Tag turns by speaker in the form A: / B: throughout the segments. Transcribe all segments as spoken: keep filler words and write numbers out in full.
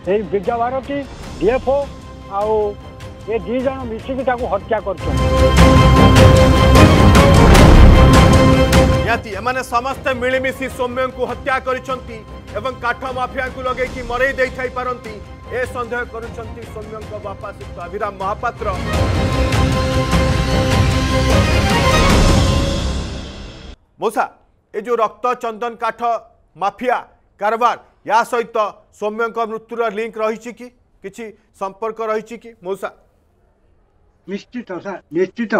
A: ये विद्याभारती डीएफओ आउ ये दी जन मिसिकी ताकू हत्या कर
B: एमाने समस्ते मिलमिशी सौम्य को हत्या करिसंती एवं काठ माफिया को लगे कि मरई दे थाई पारंती ए संदेह करुछंती सौम्य को बापा सुत अभिराम महापात्र। मोसा ए जो रक्त चंदन काठ माफिया कारबार या सहित सौम्य मृत्युर लिंक रही कि किछि संपर्क रही कि मौसा?
C: निश्चित सर निश्चित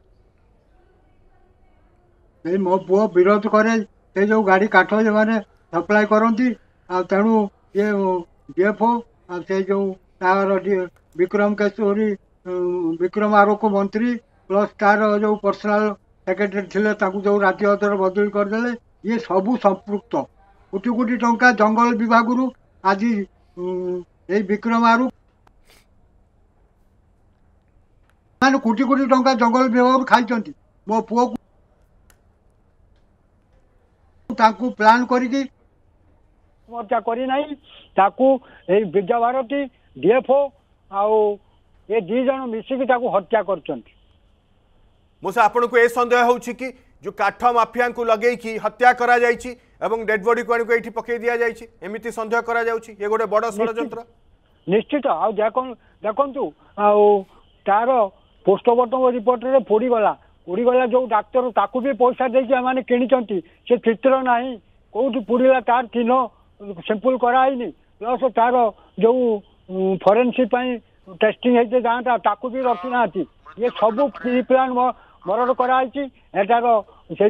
C: मो पुओ विरोध करे से जो गाड़ी काठ जो मैंने सप्लाय करती तेणु ये डीएफओ से जो तार विक्रम केशरी विक्रम आरोप मंत्री प्लस तार जो पर्सनाल सेक्रेटरी थिले ताकू जो राज्य अध्यक्ष बदली करदे ये सबू संपृक्त कोटी कोटी टंका जंगल विभाग आज ये विक्रम आरोप मान कोटी कोटी टंका जंगल विभाग खाई मो पुओ ताकू प्लान करिकी
A: हत्या करी नहीं ताकू ए विद्याभारती डीएफओ आउ ये दी जन मिसिकी ताकू हत्या करचंती।
B: मुसा आपन को ए संदेह होउछि कि जो काठ माफिया को लगे कि हत्या करा जायछि एवं डेड बॉडी को आनिको एठी पकई दिया जायछि एमिति संदेह करा जाउछि ये गोटे बड़ षडयंत्र?
A: निश्चित आ देखन देखंतु आ तार पोस्टमार्टम रिपोर्ट रे पोड़ी गला पोड़ी गला जो डाक्टर ताकू भी पैसा देके माने किनिचंती से चित्र नाही कोउठी पुरीला तार चिन्ह सैंपल कराइनी प्लस तार जो फॉरेंसिक टेस्टिंग होते जाता ताकू भी रखी ना ये सब प्री प्लान मर्डर कराई एटार से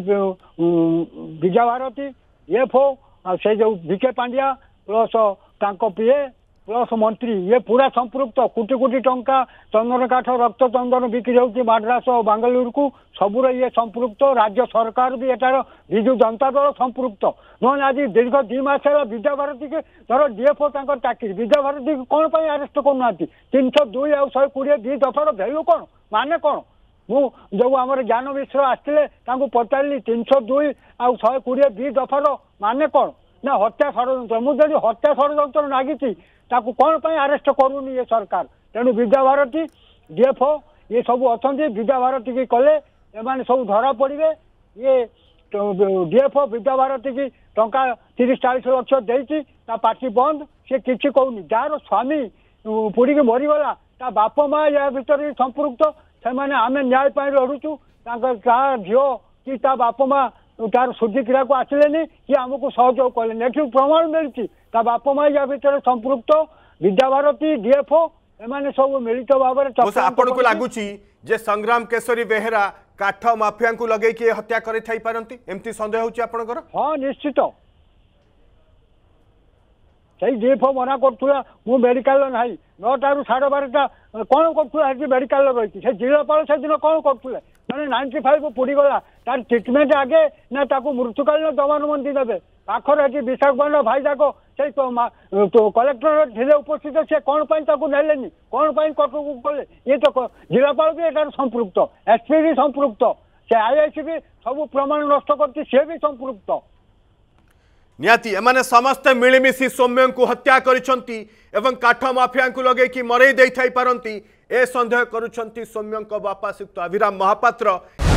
A: विद्याभारती डीएफओ से जो विके पांड्या प्लस तांको पीए प्लस मंत्री ये पूरा संपृक्त कोटी कोटी टंका चंदन काठ रक्त चंदन बिक्री होती मद्रास और बांगलुरु को सबूर ये संपृक्त राज्य सरकार भी एटार विजु जनता दल संपृक्त नहले आज दीर्घ दुई मास विद्याभारती के धर डीएफओ चाकरी विद्याभारती कौन पर अरेस्ट करना तीन सौ दुई आ शहे कोड़े दी दफार भैल्यू कौन माने कौन मु जो आम ज्ञान मिश्र आसते पचारि तीन सौ दुई आ शहे कोड़े दी दफार माने कौन ना हत्या षड्यंत्र मुझे हत्या षड्यंत्र नागी ताकू कौन पर अरेस्ट करूनी ये सरकार तेणु विद्याभारती डीएफओ ये सब अच्छा विद्याभारती की कले एमाने सब धरा पड़े ये डीएफओ विद्याभारती की टंका तीस चालीस लक्ष देती पार्टी बंद सी किसी कहूनी जार स्वामी पुड़ी की मरीगला ता बाप माँ या भीतर संपृक्त से आम न्याय लड़ुचु झील कि बाप माँ तार सुधी क्रिया को आसिले कि आमको सहयोग कले एठी प्रमाण मिलती बाप माँ या भीतर संपृक्त विद्याभारती डीएफओ एमाने सब मिलित भाव
B: में लगुच जे संग्राम केशरी बेहेरा काठ माफिया को लगे कि हत्या करि थाई पारंती एमती संदेह होची आपनकर?
A: हाँ निश्चित सही डीएफओ मना करूला मु मेडिकल ना नौटारू साढ़े बारटा कौन कर मेडिकल रही से जिलापाल से दिन कौन करुले मैंने नाइंटी फाइव पुड़ीगला तार ट्रिटमेंट आगे ना ताकू मृत्युकालीन जमानबंदी देवे पाखर ये विशाखापट्टनम भाई जाक से कलेक्टर थे उपस्थित से कौन नेलेनी कौन कटक कले ये तो जिलापाल भी एटार संपृक्त एसपी भी संपृक्त से आईआईसी भी सब प्रमाण नष्ट करती सी भी संपृक्त
B: नियाती एमाने समस्ते मिलमिशी सौम्य को हत्या करिसंती एवं काठ माफिया को लगे कि मरई दे थाई पारंती ए संदेह करुछंती सौम्य बापा श्रीयुक्त अभिराम महापात्र।